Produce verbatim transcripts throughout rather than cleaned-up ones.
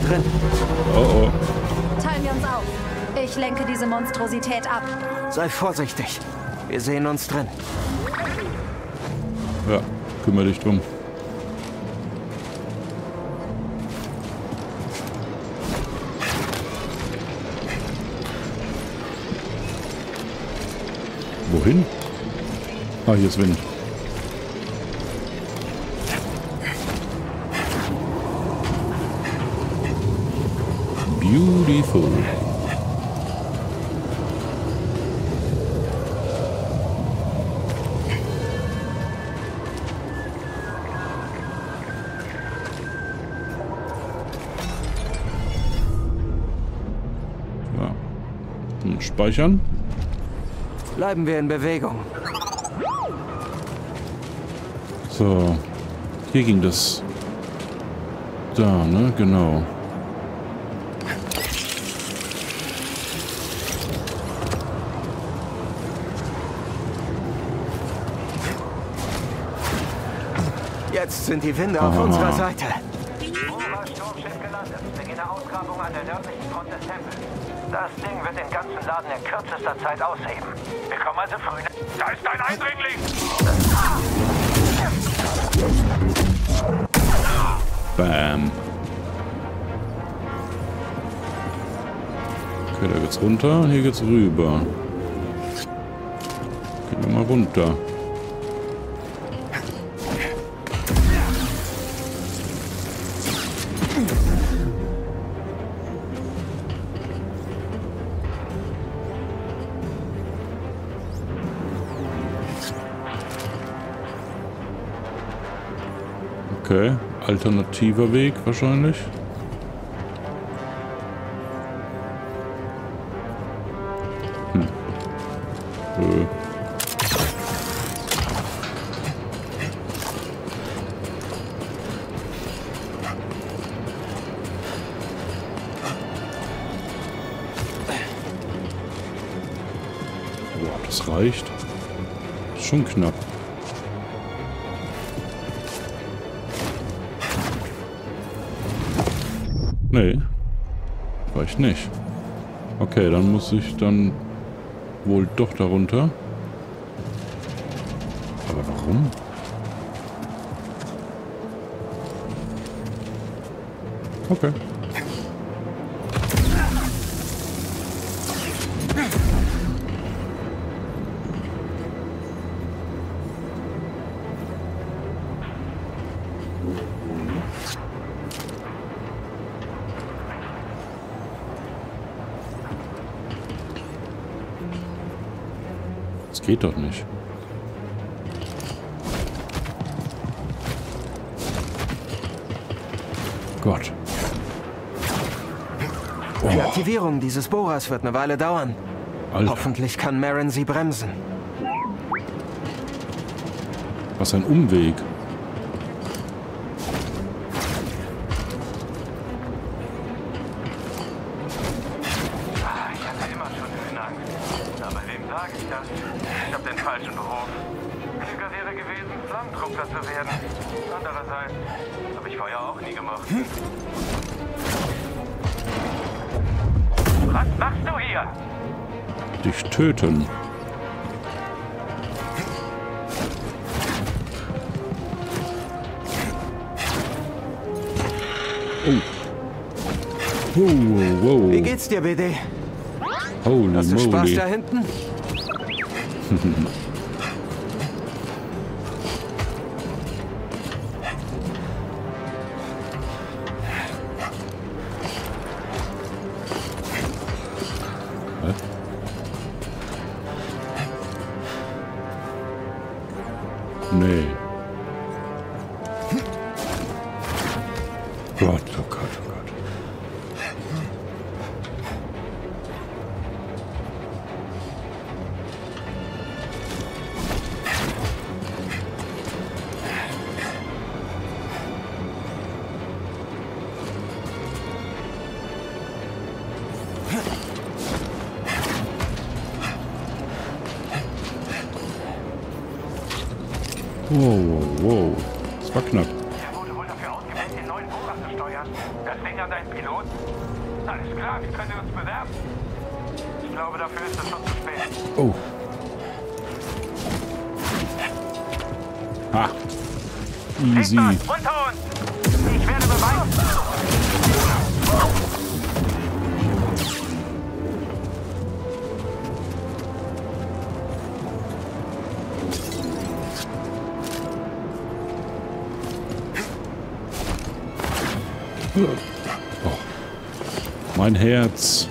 drin. Oh oh. Teilen wir uns auf. Ich lenke diese Monstrosität ab. Sei vorsichtig. Wir sehen uns drin. Ja, kümmere dich drum. Wohin? Ah, hier ist Wind. Beautiful. Ja. Und speichern. Bleiben wir in Bewegung. So. Hier ging das. Da, ne? Genau. Jetzt sind die Winde auf Aha. unserer Seite. Sturmschiff gelandet. Beginne Ausgrabung an der nördlichen Front des Tempels. Das Ding wird den ganzen Laden in kürzester Zeit ausheben. Wir kommen also früh. Da ist ein Eindringling! Bam. Okay, da geht's runter, hier geht's rüber. Gehen wir mal runter. Okay, alternativer Weg wahrscheinlich. Hm. Äh. Boah, das reicht. Ist schon knapp. Nee, reicht nicht. Okay, dann muss ich dann wohl doch darunter. Aber warum? Okay. Das geht doch nicht. Gott. Die Oh, Aktivierung dieses Bohrers wird eine Weile dauern. Alter, Hoffentlich kann Marin sie bremsen. was ein Umweg. Ich hatte immer schon Höhenangst. Aber wem sage ich das? Ich habe den falschen Beruf. Klüger wäre gewesen, Flammentruppler zu werden. Andererseits habe ich Feuer auch nie gemacht. Was machst du hier? Dich töten. Oh. Wow, wow, Wie wow. geht's dir, B D? Holy Hast du Spaß moly. da hinten? Hä? Nee. Gott, oh Gott, oh Gott. Wow, wow, wow. Das war knapp. Er wurde wohl dafür ausgewählt, den neuen Bohrer zu steuern. Das Ding hat einen Pilot. Alles klar, wie können wir uns bewerben? Ich glaube, dafür ist es schon zu spät. Oh. Ha. Easy. Unter uns! Ich werde beweisen! Oh. Mein Herz.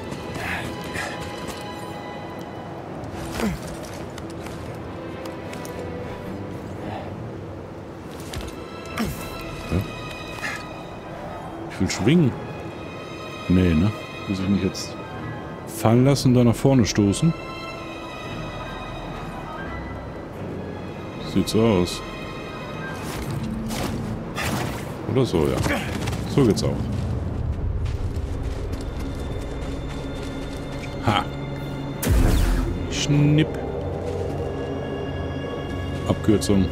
Ich will schwingen. Nee, ne? Muss ich mich jetzt fallen lassen und dann nach vorne stoßen? Sieht so aus. Oder so, ja. So geht's auch. Ha! Schnipp. Abkürzung.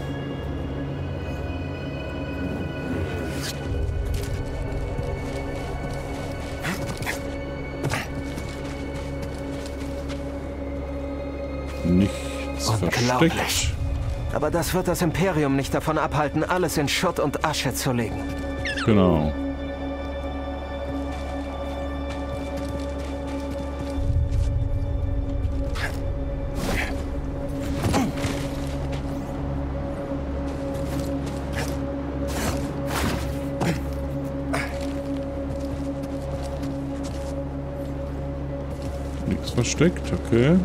Nichts Unglaublich. versteckt. Aber das wird das Imperium nicht davon abhalten, alles in Schutt und Asche zu legen. Genau. Nichts versteckt, okay.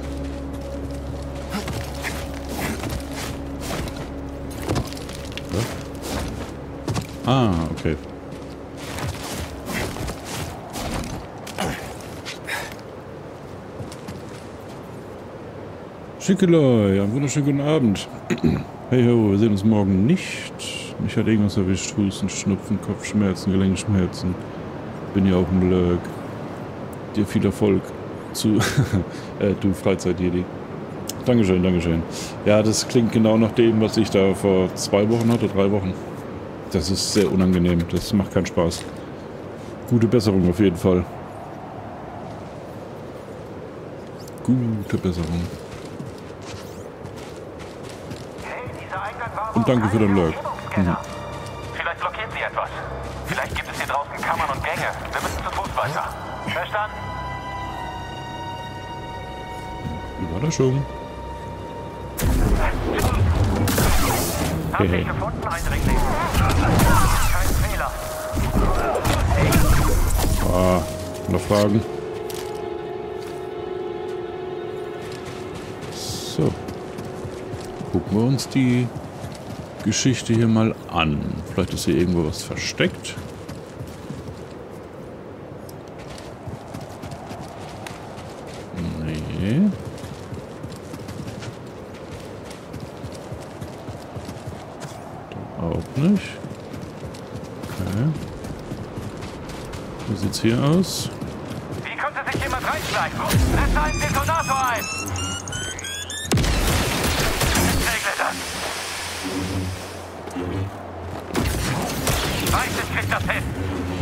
Ah, okay. Schickelei, einen wunderschönen guten Abend. Hey ho, wir sehen uns morgen nicht. Mich hat irgendwas erwischt. Husten, Schnupfen, Kopfschmerzen, Gelenkschmerzen. Bin ja auch im Blöck. Dir viel Erfolg zu äh, du Freizeit-Jedi. Dankeschön, Dankeschön. Ja, das klingt genau nach dem, was ich da vor zwei Wochen hatte, drei Wochen. Das ist sehr unangenehm. Das macht keinen Spaß. Gute Besserung auf jeden Fall. Gute Besserung. Hey, dieser Eingang war Und danke für den Lurk. Mhm. Vielleicht blockiert sie etwas. Vielleicht gibt es hier draußen Kammern und Gänge. Wir müssen zu Fuß weiter. Verstanden? Überraschung. Hab Hey. dich gefunden, Eindringling. Kein Fehler. Ah, noch Fragen? So. Gucken wir uns die Geschichte hier mal an. Vielleicht ist hier irgendwo was versteckt. Nee. Auch nicht. Okay. Wie sieht's hier aus? Wie konnte sich jemand reinschleichen? Setze einen Detonator ein! Regle das! Weiß, ich krieg das hin!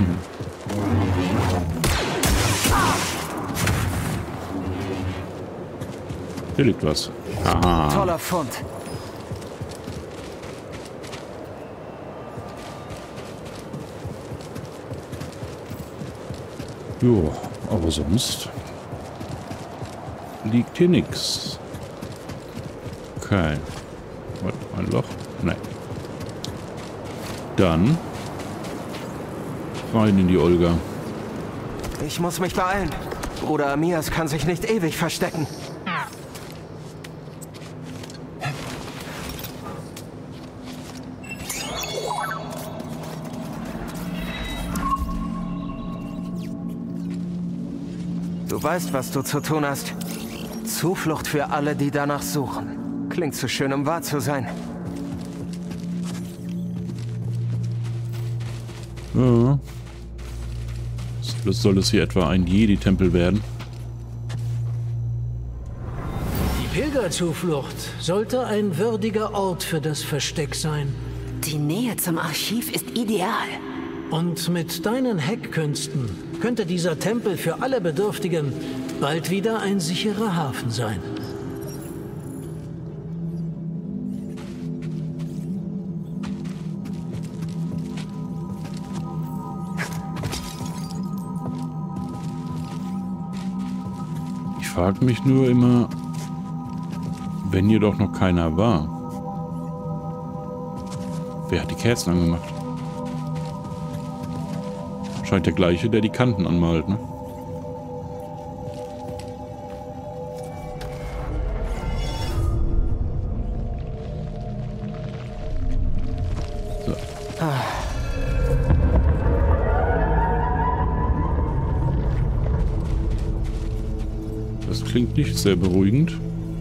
Hier liegt was. Aha. Toller Fund. Jo, aber sonst liegt hier nichts. Okay. Was, ein Loch? Nein. Dann rein in die Olga. Ich muss mich beeilen. Bruder Amias kann sich nicht ewig verstecken. Du weißt, was du zu tun hast. Zuflucht für alle, die danach suchen. Klingt zu schön, um wahr zu sein. Ja. Soll es hier etwa ein Jedi-Tempel werden? Die Pilgerzuflucht sollte ein würdiger Ort für das Versteck sein. Die Nähe zum Archiv ist ideal. Und mit deinen Hackkünsten könnte dieser Tempel für alle Bedürftigen bald wieder ein sicherer Hafen sein. Ich frage mich nur immer, wenn hier doch noch keiner war. Wer hat die Kerzen angemacht? Scheint der gleiche, der die Kanten anmalt, ne? So. Das klingt nicht sehr beruhigend.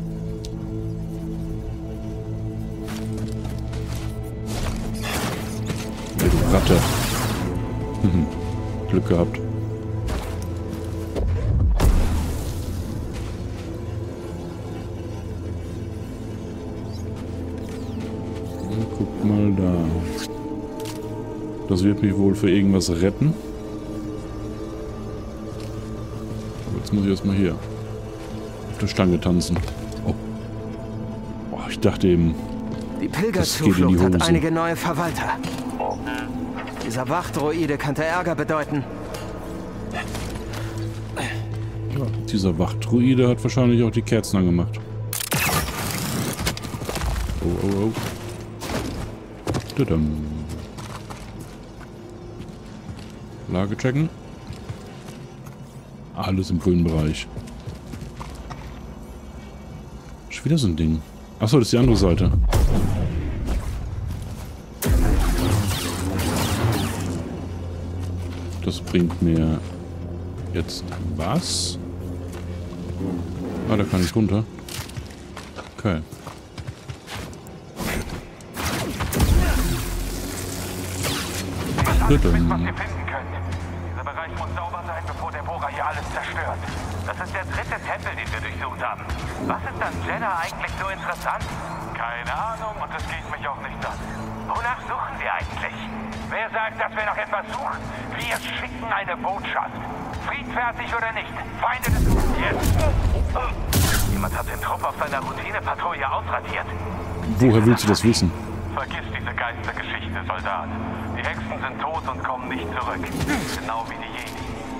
Ja, du Ratte. Glück gehabt. Guck mal da. Das wird mich wohl für irgendwas retten. Aber jetzt muss ich erstmal hier auf der Stange tanzen. Oh. Oh, ich dachte eben, Die das geht in die Pilgerzuflucht hat Hose. einige neue Verwalter. Dieser Wachdroide könnte Ärger bedeuten. Ja, dieser Wachdruide hat wahrscheinlich auch die Kerzen angemacht. Oh, oh, oh. Tadam. Lage checken. Alles im grünen Bereich. Schon wieder so ein Ding. Achso, das ist die andere Seite. Das bringt mir jetzt was? Ah, da kann ich runter. Okay. Was wir finden können. Dieser Bereich muss sauber sein, bevor der Bohrer hier alles zerstört. Das ist der dritte Tempel, den wir durchsucht haben. Was ist an Jeddah eigentlich so interessant? Keine Ahnung und es geht mich auch nicht an. Wonach suchen wir eigentlich? Wer sagt, dass wir noch etwas suchen? Wir schicken eine Botschaft. Friedfertig oder nicht? Feinde des... Jetzt! Jemand hat den Trupp auf seiner Routinepatrouille ausradiert. Woher willst du das wissen? Vergiss diese Geistergeschichte, Soldat. Die Hexen sind tot und kommen nicht zurück. Genau wie die Jedi.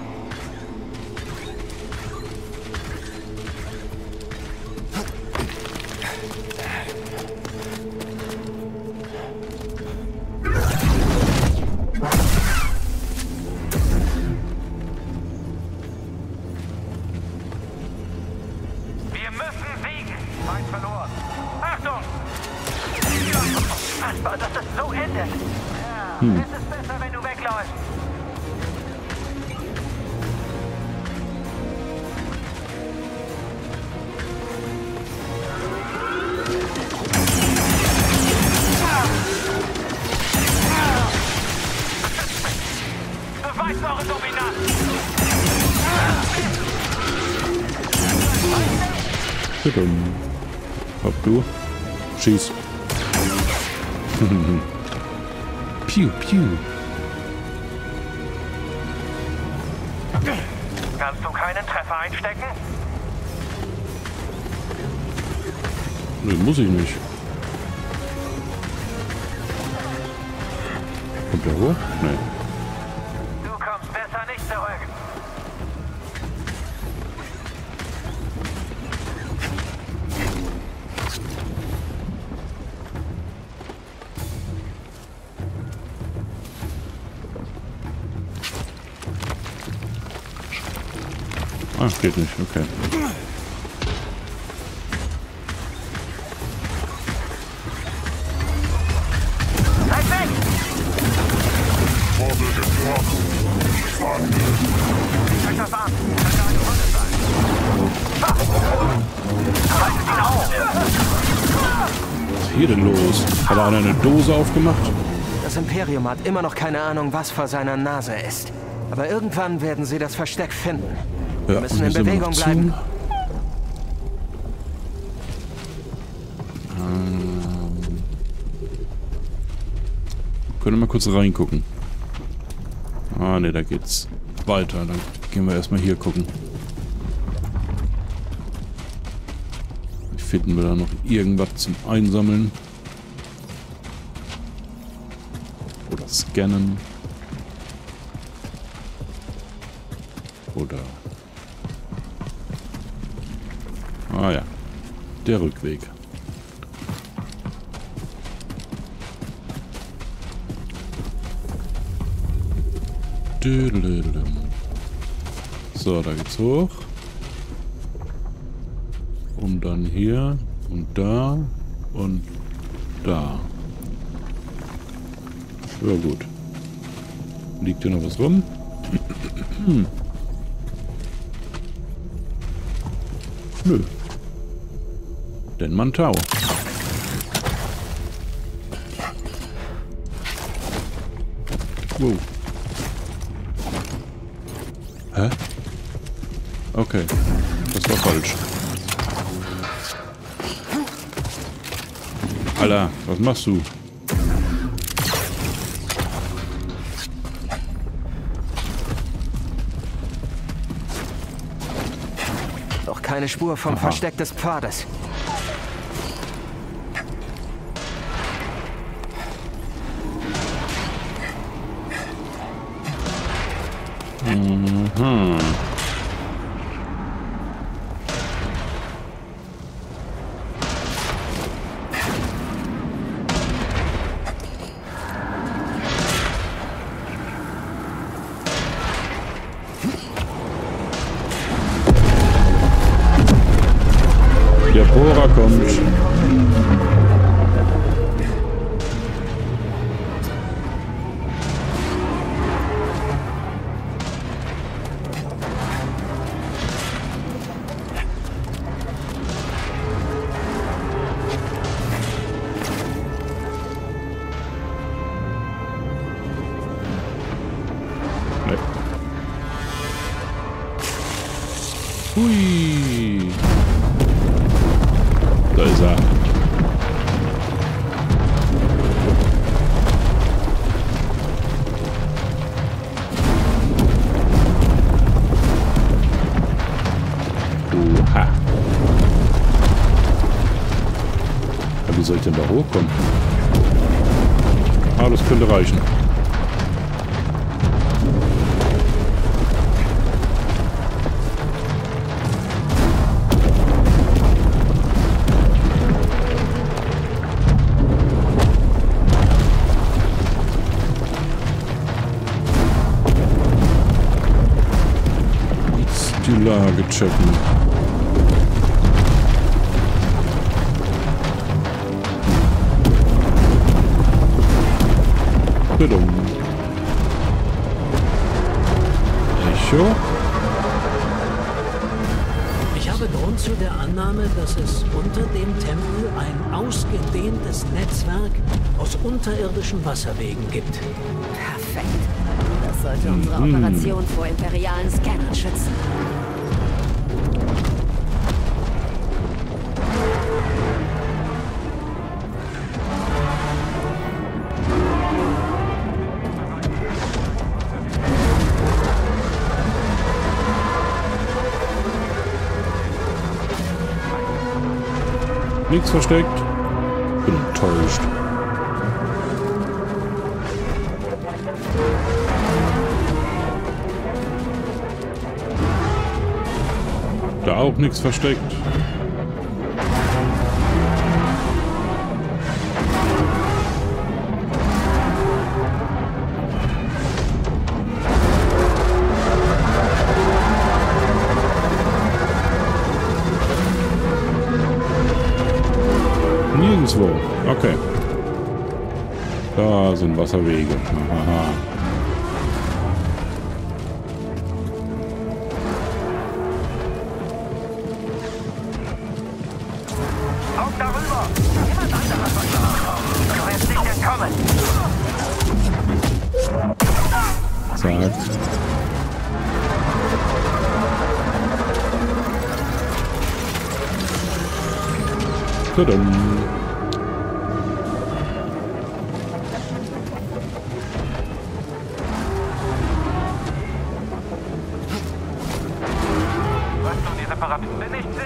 Wir müssen siegen! Feind verloren. Achtung! Unfassbar, dass das so endet. Ja, Hm. es ist besser, wenn du wegläufst. Beweist eure Dominanz! Tadam. Hopp, du. Schieß. Piu, piu. Kannst du keinen Treffer einstecken? Nee, muss ich nicht. Kommt der hoch? Nee. Du kommst besser nicht zurück. Ah, geht nicht. Okay. Bleib weg! Check das an. Kann gar nicht Runde sein. Haltet ihn auf! Was ist hier denn los? Hat er eine Dose aufgemacht? Das Imperium hat immer noch keine Ahnung, was vor seiner Nase ist. Aber irgendwann werden sie das Versteck finden. Wir Ja, müssen wir in sind immer Bewegung noch zu. bleiben. Ähm, können wir mal kurz reingucken. Ah, ne, da geht's weiter. Dann gehen wir erstmal hier gucken. Finden wir da noch irgendwas zum Einsammeln? Oder scannen? Oder... Ah ja, der Rückweg. So, da geht's hoch. Und dann hier und da und da. Ja gut. Liegt hier noch was rum? Hm. Nö. Denn Mantau. Wow. Hä? Okay. Das war falsch. Alter, was machst du? Doch keine Spur vom Aha. Versteck des Pfades. Mhm. Der Bohrer kommt. Nee. Hui. Da ist er. Oha. Aber wie soll ich denn da hochkommen? Ah, das könnte reichen. Die Lage checken. Bitte. Echo? Ich habe Grund zu der Annahme, dass es unter dem Tempel ein ausgedehntes Netzwerk aus unterirdischen Wasserwegen gibt. Perfekt. Das sollte unsere Operation vor imperialen Scannern schützen. Nichts versteckt. Bin enttäuscht. Da auch nichts versteckt. Nirgendwo. Okay. Da sind Wasserwege. Aha. Auf darüber! Jemand anderes was da. Du wirst nicht entkommen! Zack. Tadam.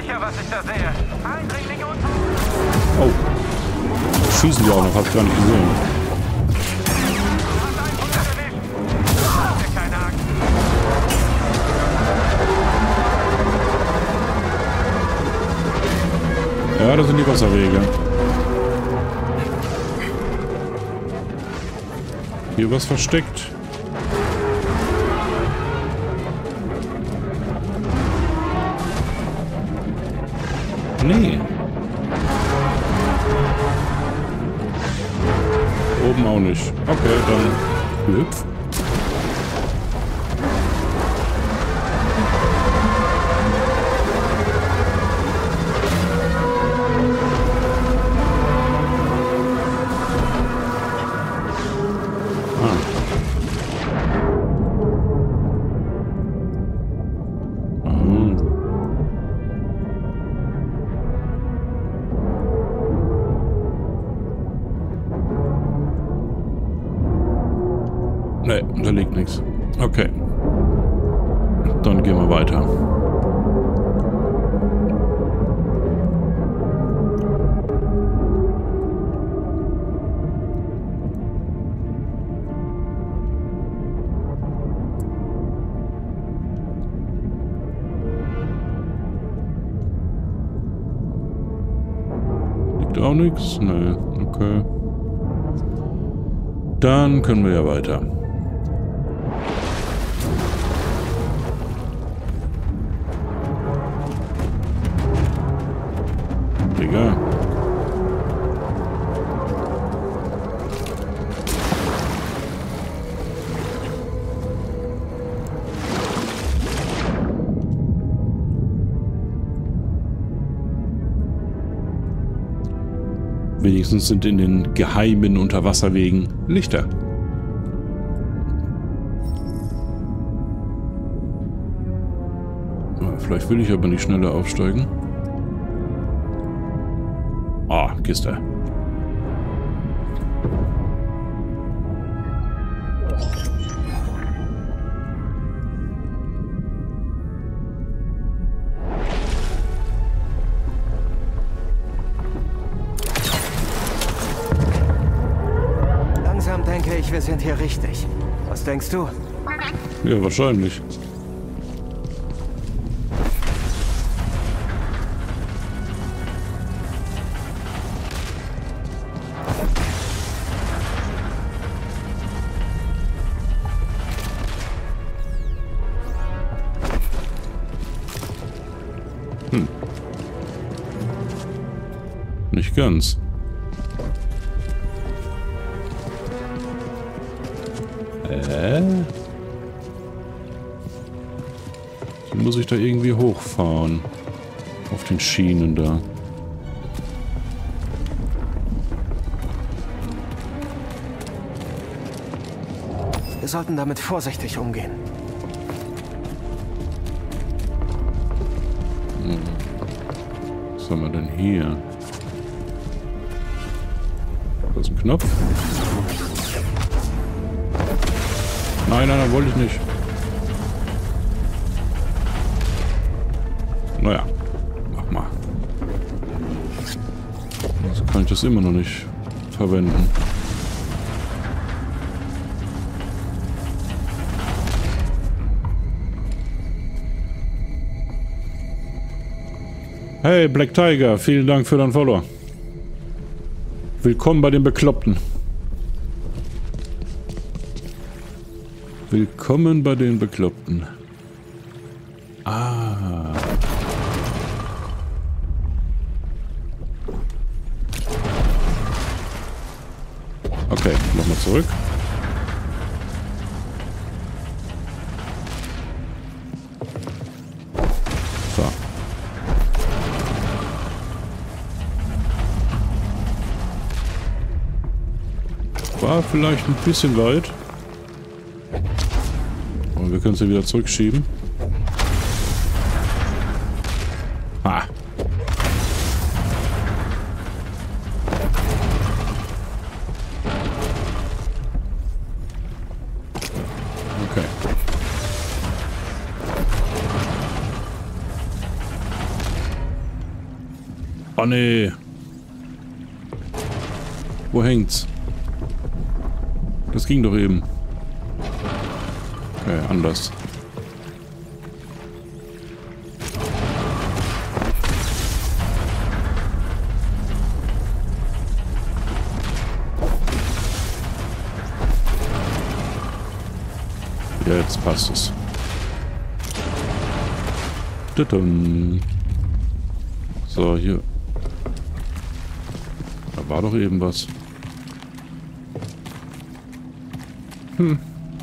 sicher, was ich da sehe. Eindringling und... Oh. Schießen die auch noch, hab ich gar nicht gesehen. Hat einen Futter erwischt. Mach dir keine Angst. Ja, das sind die Wasserwege. Hier was versteckt. Nee. Oben auch nicht. Okay, dann hüpf. Ne, da liegt nichts. Okay. Dann gehen wir weiter. Liegt auch nichts? Ne, okay. Dann können wir ja weiter. Digga. Wenigstens sind in den geheimen Unterwasserwegen Lichter. Vielleicht will ich aber nicht schneller aufsteigen. Ah, oh, Kiste. Langsam denke ich, wir sind hier richtig. Was denkst du? Ja, wahrscheinlich. Hm. Nicht ganz. Äh? So muss ich da irgendwie hochfahren. Auf den Schienen da. Wir sollten damit vorsichtig umgehen. Was haben wir denn hier? Da ist ein Knopf. Nein, nein, nein, wollte ich nicht. Naja, mach mal. Also kann ich das immer noch nicht verwenden. Hey, Black Tiger, vielen Dank für dein Follow. Willkommen bei den Bekloppten. Willkommen bei den Bekloppten. Ah. Okay, nochmal zurück. So. War vielleicht ein bisschen weit. Aber wir können sie wieder zurückschieben. Ah. Okay. Oh nee. Wo hängt's? Das ging doch eben. Okay, anders. Ja, jetzt passt es. So, hier. Da war doch eben was. Hm.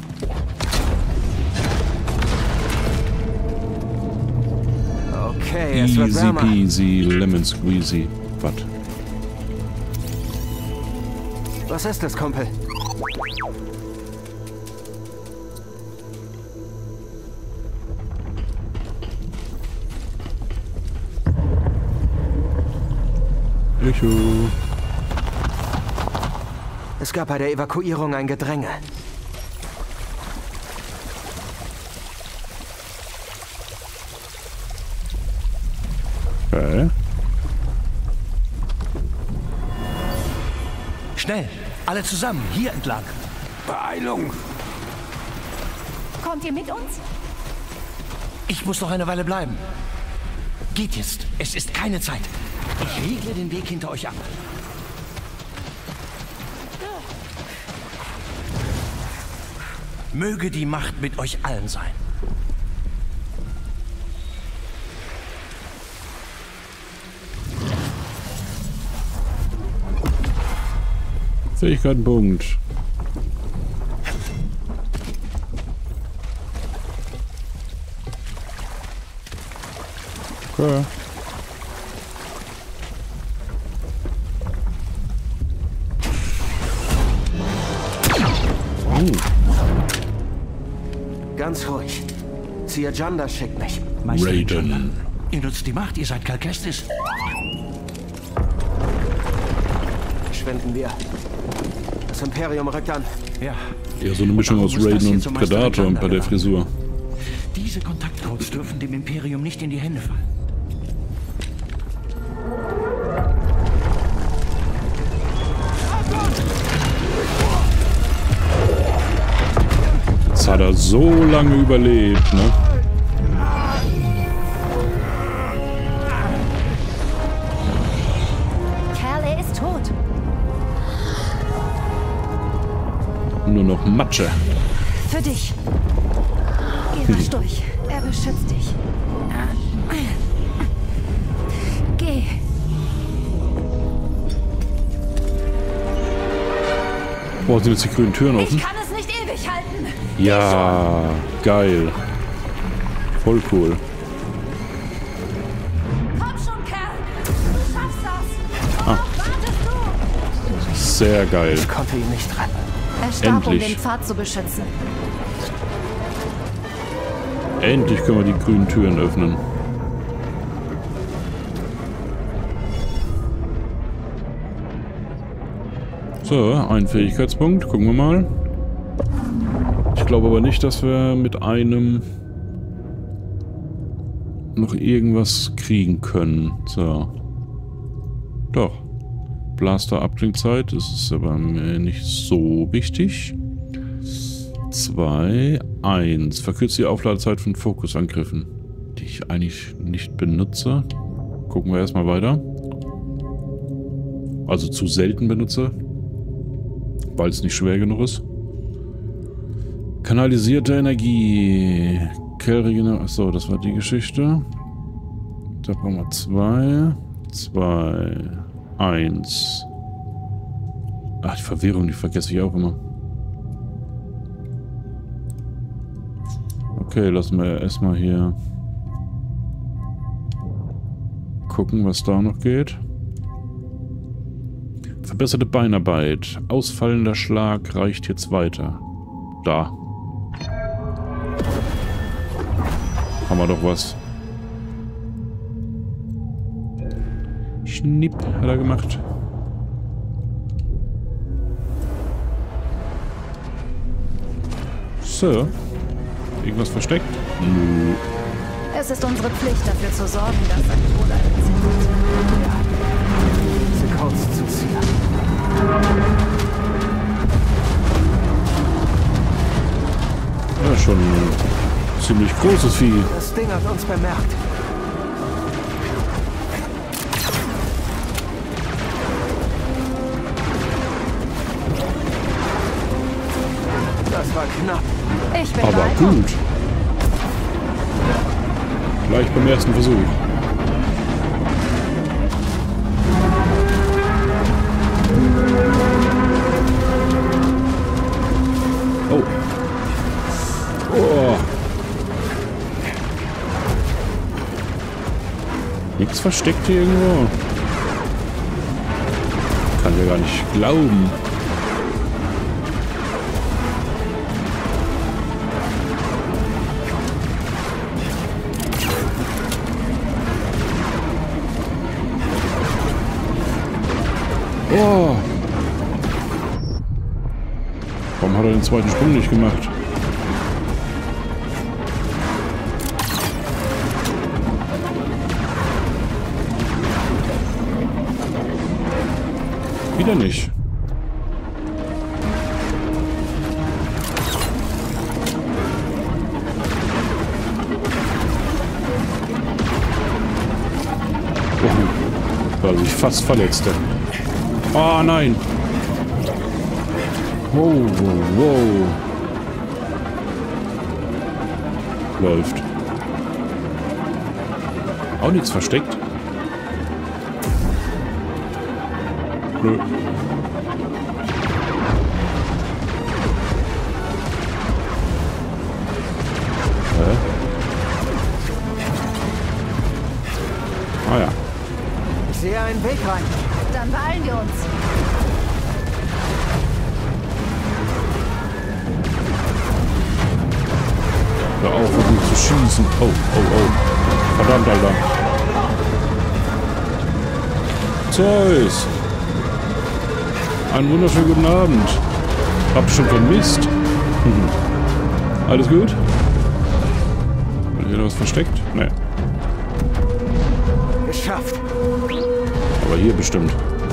Okay, es wird Easy wärmer. peasy, lemon squeezy. Was? Was ist das, Kumpel? Echo. Es gab bei der Evakuierung ein Gedränge. Okay. Schnell, alle zusammen, hier entlang. Beeilung! Kommt ihr mit uns? Ich muss noch eine Weile bleiben. Geht jetzt, es ist keine Zeit. Ich regle den Weg hinter euch ab. Möge die Macht mit euch allen sein. Fähigkeitenpunkt. Okay. Ganz ruhig. Sir Janda schickt mich. Meister Raiden. Janda, ihr nutzt die Macht, ihr seid Cal Kestis. Verschwinden wir. Das Imperium rückt an. Ja. Ja, so eine Mischung aus Warum muss das Raiden hier und zum Meister Predator Janda bei der gelangen? Frisur. Diese Kontaktcodes dürfen dem Imperium nicht in die Hände fallen. Jetzt hat er so lange überlebt, ne? Kerl, er ist tot. Nur noch Matsche. Für dich. Geh rasch durch. Er beschützt dich. Geh. Boah, sind jetzt die grünen Türen offen? Ich kann es nicht ewig halten. Ja, geil. Voll cool. Komm schon, Kerl. Du schaffst das. Worauf wartest du? Sehr geil. Ich konnte ihn nicht retten. Er starb, um Endlich. den Pfad zu beschützen. Endlich können wir die grünen Türen öffnen. So, ein Fähigkeitspunkt. Gucken wir mal. Ich glaube aber nicht, dass wir mit einem noch irgendwas kriegen können. So. Doch. Blaster-Abklingzeit. Das ist aber mir nicht so wichtig. zwei, eins. Verkürzt die Aufladezeit von Fokusangriffen, die ich eigentlich nicht benutze. Gucken wir erstmal weiter. Also zu selten benutze, weil es nicht schwer genug ist. Kanalisierte Energie. Kellregener. Achso, das war die Geschichte. Da brauchen wir zwei. zwei. eins. Ach, die Verwirrung, die vergesse ich auch immer. Okay, lassen wir erstmal hier gucken, was da noch geht. Verbesserte Beinarbeit. Ausfallender Schlag reicht jetzt weiter. Da. Haben wir doch was. Schnipp hat er gemacht. So. Irgendwas versteckt? Nö. Es ist unsere Pflicht, dafür zu sorgen, dass sein Tod ein Ziel hat. Ziel. Ja, schon ein ziemlich großes Vieh. Das Ding hat uns bemerkt. Das war knapp. Ich bin Aber beeindruckt. gut. Gleich beim ersten Versuch. Oh. Oh. Nichts versteckt hier irgendwo. Kann ja gar nicht glauben. Oh. Warum hat er den zweiten Sprung nicht gemacht? Wieder nicht. Oh, weil ich fast verletzte. Oh nein! Wow, wow, wow. Läuft. Auch nichts versteckt. Nö. Hä? Ah ja. Ich sehe einen Weg rein. Dann beeilen wir uns. Hör auf, versucht zu schießen. Oh, oh, oh. Verdammt, Alter. Zeus. Einen wunderschönen guten Abend. Hab schon vermisst. Mhm. Alles gut? Hat hier noch was versteckt? Nee. Geschafft. Aber hier bestimmt.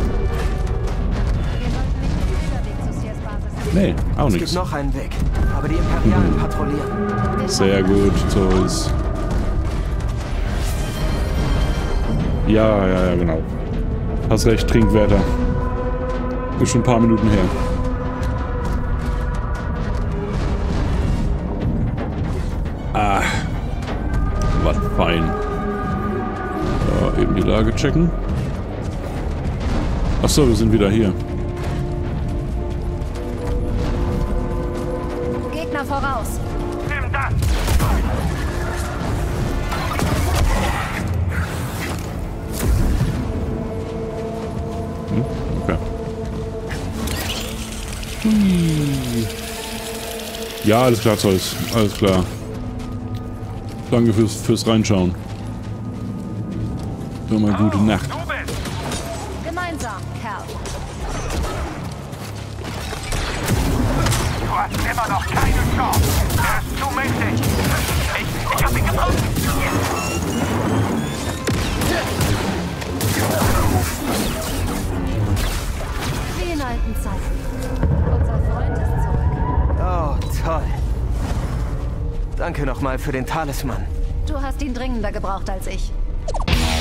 Nee, auch Es gibt nichts. noch einen Weg, aber die Imperialen patrouillieren. Sehr gut, Zeus. Ja, ja, ja, genau. Hast recht, Trinkwärter. Ist schon ein paar Minuten her. Ah. Was fein. Ja, eben die Lage checken. Achso, wir sind wieder hier. Gegner voraus. Nimm das! Hm? Okay. Hui. Ja, alles klar, Zeus. Alles klar. Danke fürs, fürs Reinschauen. So, mal gute Nacht. Du bist! Gemeinsam, Kerl. Du hast immer noch keine Chance! Er ist zu mächtig! Ich, ich hab ihn getroffen! Wie in alten Zeiten. Unser Freund ist zurück. Oh, toll. Danke nochmal für den Talisman. Du hast ihn dringender gebraucht als ich.